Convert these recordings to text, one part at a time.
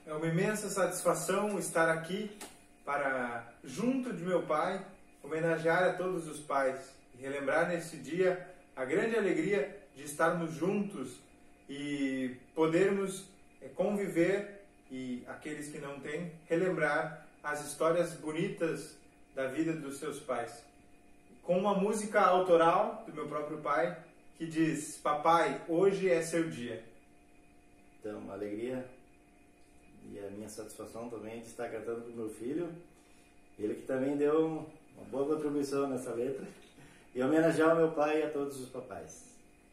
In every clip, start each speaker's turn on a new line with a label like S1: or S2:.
S1: É uma imensa satisfação estar aqui para, junto de meu pai, homenagear a todos os pais e relembrar nesse dia a grande alegria de estarmos juntos e podermos conviver e, aqueles que não têm, relembrar as histórias bonitas da vida dos seus pais. Com uma música autoral do meu próprio pai, que diz: papai, hoje é seu dia.
S2: Então, uma alegria e a minha satisfação também de estar cantando para o meu filho, ele que também deu uma boa contribuição nessa letra, e homenagear ao meu pai e a todos os papais.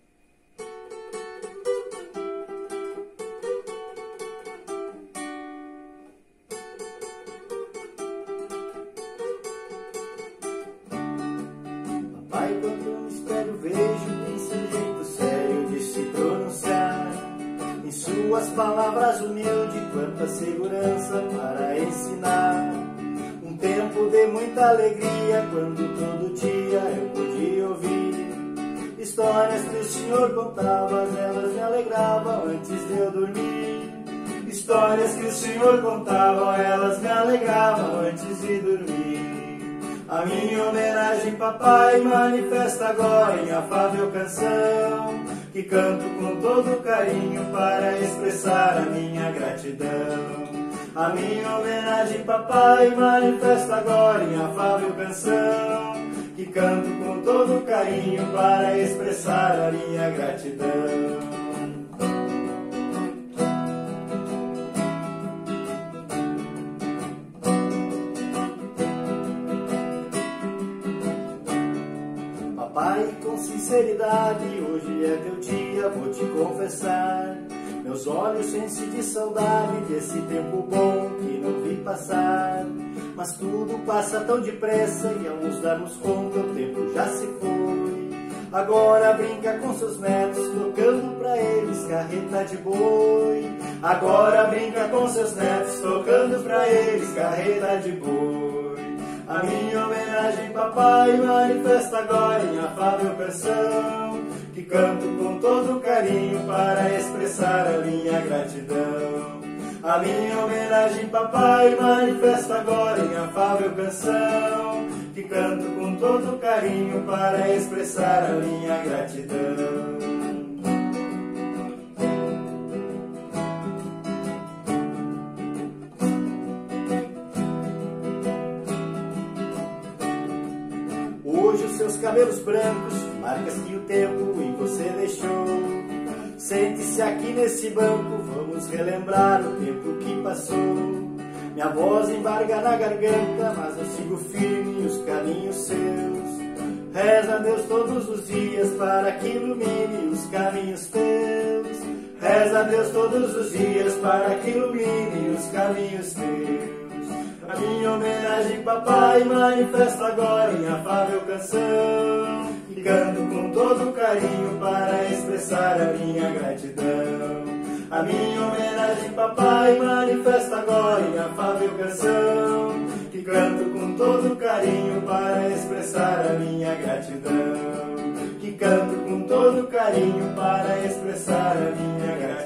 S2: Papai, quando no espelho vejo em seu jeito sério de se pronunciar, em suas palavras humilde, quanta segurança para ensinar. Um tempo de muita alegria, quando todo dia eu podia ouvir histórias que o Senhor contava, elas me alegravam antes de eu dormir. Histórias que o Senhor contava, elas me alegravam antes de dormir. A minha homenagem, papai, manifesta agora em afável canção, que canto com todo carinho para expressar a minha gratidão. A minha homenagem, papai, manifesta agora em afável canção, que canto com todo carinho para expressar a minha gratidão. Papai, com sinceridade, hoje é teu dia, vou te confessar. Meus olhos enchem de saudade desse tempo bom que não vi passar. Mas tudo passa tão depressa e ao nos darmos conta o tempo já se foi. Agora brinca com seus netos, tocando pra eles carreta de boi. Agora brinca com seus netos, tocando pra eles carreta de boi. A minha homenagem, papai, manifesta agora em afável canção, que canto com todo carinho para expressar a minha gratidão. A minha homenagem, papai, manifesta agora em afável canção, que canto com todo carinho para expressar a minha gratidão. Hoje os seus cabelos brancos, marcas que o tempo em você deixou. Sente-se aqui nesse banco, vamos relembrar o tempo que passou. Minha voz embarga na garganta, mas eu sigo firme os caminhos seus. Reza a Deus todos os dias para que ilumine os caminhos teus. Reza a Deus todos os dias para que ilumine os caminhos teus. A minha homenagem, papai, manifesta agora em afável canção, que canto com todo carinho para expressar a minha gratidão. A minha homenagem, papai, manifesta agora em afável canção, que canto com todo carinho para expressar a minha gratidão. Que canto com todo carinho para expressar a minha gratidão.